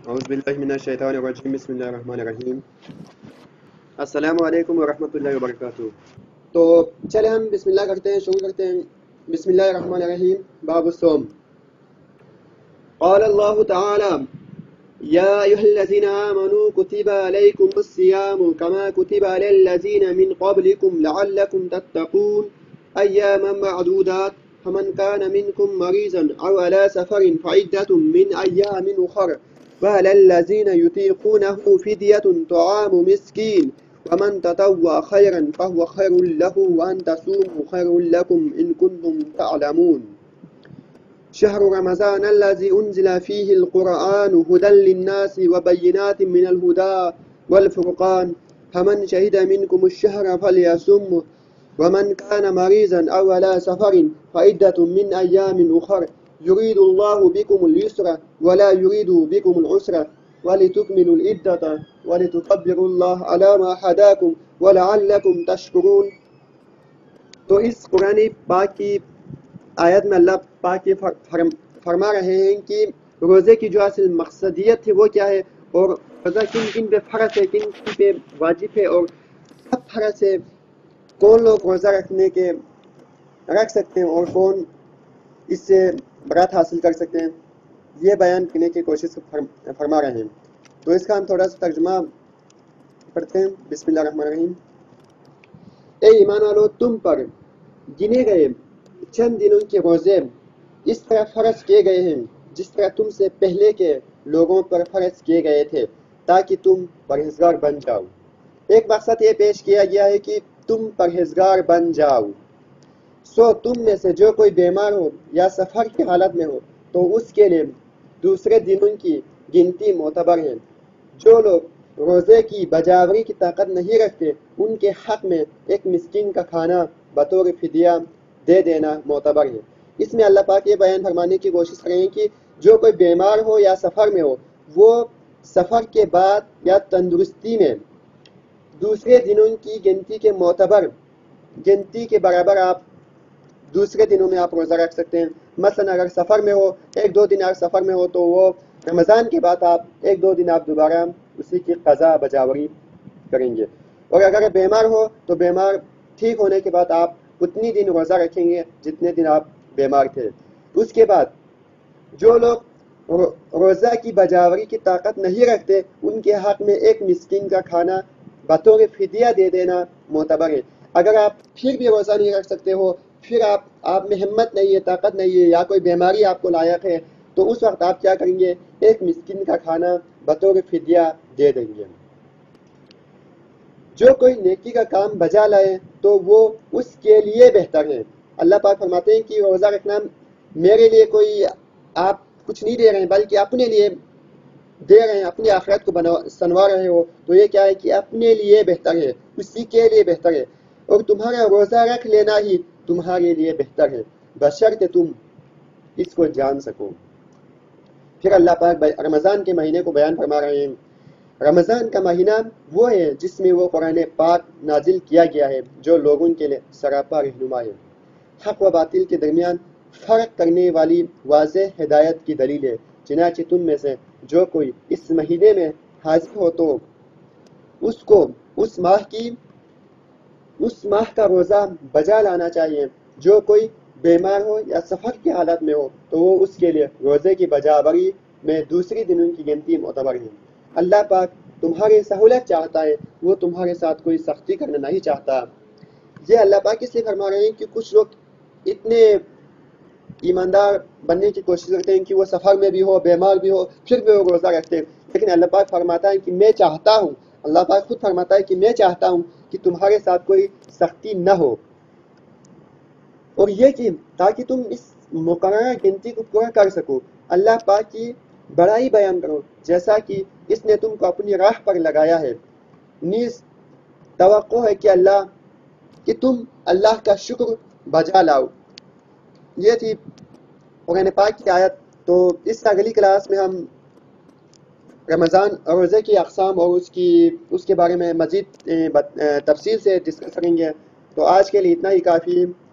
اعوذ باللہ من الشیطان الرجیم بسم اللہ الرحمن الرحیم السلام علیکم ورحمۃ اللہ وبرکاتہ۔ تو چلے ہم بسم اللہ کرتے ہیں، شروع کرتے ہیں۔ بسم اللہ الرحمن الرحیم۔ باب الصوم۔ قال اللہ تعالی یا ایھا الذین آمنوا کتب علیکم الصیام کما کتب علی الذین من قبلکم لعلکم تتقون ایاما معدودات فمن کان منکم مریضا او علی سفر فعدۃ من ایام اخر وعلى الذين يطيقونه فدية طعام مسكين ومن تطوع خيرا فهو خير له وأن تصوموا خير لكم إن كنتم تعلمون شهر رمضان الذي أنزل فيه القرآن هدى للناس وبينات من الهدى والفرقان فمن شهد منكم الشهر فليصمه ومن كان مريضا أو على سفر فعدة من أيام أخر يريد الله بكم اليسر ولا يريد بكم العسر ولتكملوا العدة ولتكبروا الله على ما هداكم ولعلكم تشكرون۔ تو اس قرآن پاک کی آیت میں اللہ پاک فرما رہے ہیں کہ روزے کی جو اصل مقصدیت ہے وہ کیا ہے، اور روزہ کن کن پہ فرض ہے، کن کن پہ واجب ہے، اور کب فرض ہے، کون لوگ روزہ رکھ سکتے ہیں اور کون اس سے برات حاصل کر سکتے ہیں، یہ بیان کرنے کی کوشش فرما رہے ہیں۔ تو اس کا ہم تھوڑا سا ترجمہ پڑھتے ہیں۔ بسم اللہ الرحمن الرحیم۔ اے ایمان والو، تم پر گنے گئے چند دنوں کے روزے اس طرح فرض کیے گئے ہیں جس طرح تم سے پہلے کے لوگوں پر فرض کیے گئے تھے تاکہ تم پرہیزگار بن جاؤ۔ ایک مقصد یہ پیش کیا گیا ہے کہ تم پرہیزگار بن جاؤ۔ سو تم میں سے جو کوئی بیمار ہو یا سفر کی حالت میں ہو تو اس کے لیے دوسرے دنوں کی گنتی معتبر ہے۔ جو لوگ روزے کی بجاوری کی طاقت نہیں رکھتے ان کے حق میں ایک مسکین کا کھانا بطور فدیہ دے دینا معتبر ہے۔ اس میں اللہ پاک یہ بیان فرمانے کی کوشش کریں کہ جو کوئی بیمار ہو یا سفر میں ہو وہ سفر کے بعد یا تندرستی میں دوسرے دنوں کی گنتی کے معتبر گنتی کے برابر آپ دوسرے دنوں میں آپ روزہ رکھ سکتے ہیں۔ مثلا اگر سفر میں ہو، ایک دو دن اگر سفر میں ہو تو وہ رمضان کے بعد آپ ایک دو دن آپ دوبارہ اسی کی قضا بجاوری کریں گے، اور اگر بیمار ہو تو بیمار ٹھیک ہونے کے بعد آپ اتنی دن روزہ رکھیں گے جتنے دن آپ بیمار تھے۔ اس کے بعد جو لوگ روزہ کی بجاوری کی طاقت نہیں رکھتے ان کے حق میں ایک مسکین کا کھانا بطور فدیہ دے دینا معتبر ہے۔ اگر آپ پھر بھی روزہ نہیں رکھ سکتے ہو، پھر آپ میں ہمت نہیں ہے، طاقت نہیں ہے، یا کوئی بیماری آپ کو لاحق ہے، تو اس وقت آپ کیا کریں گے؟ ایک مسکین کا کھانا بطور فدیہ دے دیں گے۔ جو کوئی نیکی کا کام بجا لائے تو وہ اس کے لیے بہتر ہے۔ اللہ پاک فرماتے ہیں کہ روزہ رکھنا میرے لیے کوئی آپ کچھ نہیں دے رہے ہیں بلکہ اپنے لیے دے رہے ہیں، اپنی آخرت کو سنوار رہے ہو، تو یہ کیا ہے کہ اپنے لیے بہتر ہے، اسی کے لیے بہتر ہے، اور تمہارا روزہ رکھ لینا ہی تمہارے لیے بہتر ہے بشرط تم اس کو جان سکو۔ پھر اللہ پاک رمضان کے مہینے کو بیان فرما رہے ہیں۔ رمضان کا مہینہ وہ ہے جس میں وہ قرآن پاک نازل کیا گیا ہے جو لوگوں کے لیے سراپا رہنما ہے، حق و باطل کے درمیان فرق کرنے والی واضح ہدایت کی دلیل ہے۔ چنانچہ تم میں سے جو کوئی اس مہینے میں حاضر ہو تو اس کو اس ماہ کا روزہ بجا لانا چاہیے۔ جو کوئی بیمار ہو یا سفر کی حالت میں ہو تو وہ اس کے لیے روزے کی بجاوری میں دوسری دنوں کی گنتی معتبر ہے۔ اللہ پاک تمہاری سہولت چاہتا ہے، وہ تمہارے ساتھ کوئی سختی کرنا نہیں چاہتا۔ یہ اللہ پاک اس لیے فرما رہے ہیں کہ کچھ لوگ اتنے ایماندار بننے کی کوشش کرتے ہیں کہ وہ سفر میں بھی ہو، بیمار بھی ہو، پھر بھی وہ روزہ رکھتے ہیں، لیکن اللہ پاک فرماتا ہے کہ میں چاہتا ہوں، اللہ پاک خود فرماتا ہے کہ میں چاہتا ہوں کہ تمہارے ساتھ کوئی سختی نہ ہو، اور یہ کہ تاکہ تم اس مقررہ گنتی کو پورا کر سکو۔ اللہ پاک کی بڑائی بیان کرو جیسا کہ اس نے تم کو اپنی راہ پر لگایا ہے، نیز توقع ہے کہ تم اللہ کا شکر بجا لاؤ۔ یہ تھی قرآن پاک کی آیت۔ تو اس سے اگلی کلاس میں ہم رمضان روزے کی اقسام اور اس کے بارے میں مزید تفصیل سے ڈسکس کریں گے۔ تو آج کے لیے اتنا ہی کافی۔